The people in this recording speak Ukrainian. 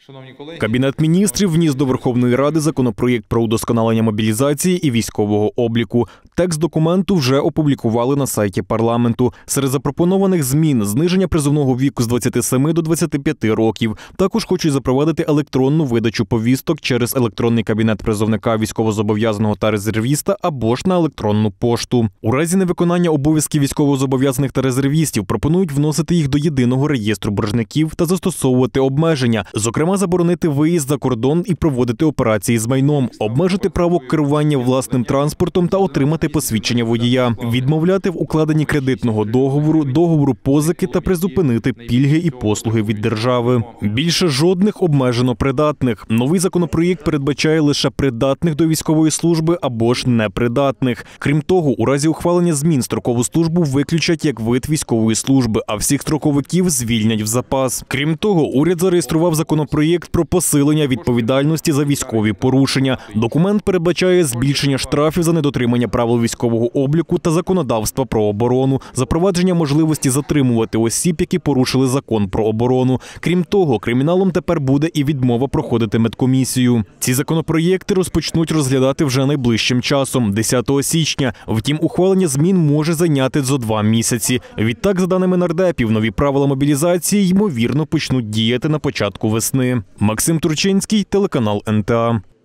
Кабінет міністрів вніс до Верховної Ради законопроєкт про удосконалення мобілізації і військового обліку. Текст документу вже опублікували на сайті парламенту. Серед запропонованих змін – зниження призовного віку з 27 до 25 років. Також хочуть запровадити електронну видачу повісток через електронний кабінет призовника, військовозобов'язаного та резервіста або ж на електронну пошту. У разі невиконання обов'язків військовозобов'язаних та резервістів пропонують вносити їх до єдиного реєстру боржників та застосовувати обмеження. Зокрема, заборонити виїзд за кордон і проводити операції з майном, обмежити право керування власним транспортом та отримати посвідчення водія, відмовляти в укладенні кредитного договору, договору позики та призупинити пільги і послуги від держави. Більше жодних обмежено придатних. Новий законопроєкт передбачає лише придатних до військової служби або ж непридатних. Крім того, у разі ухвалення змін строкову службу виключать як вид військової служби, а всіх строковиків звільнять в запас. Крім того, уряд зареєстрував законопроєкт про посилення відповідальності за військові порушення. Документ передбачає збільшення штрафів за недотримання правил військового обліку та законодавства про оборону, запровадження можливості затримувати осіб, які порушили закон про оборону. Крім того, криміналом тепер буде і відмова проходити медкомісію. Ці законопроєкти розпочнуть розглядати вже найближчим часом – 10 січня. Втім, ухвалення змін може зайняти зо 2 місяці. Відтак, за даними нардепів, нові правила мобілізації, ймовірно, почнуть діяти на початку весни. Максим Турчинський, телеканал НТА.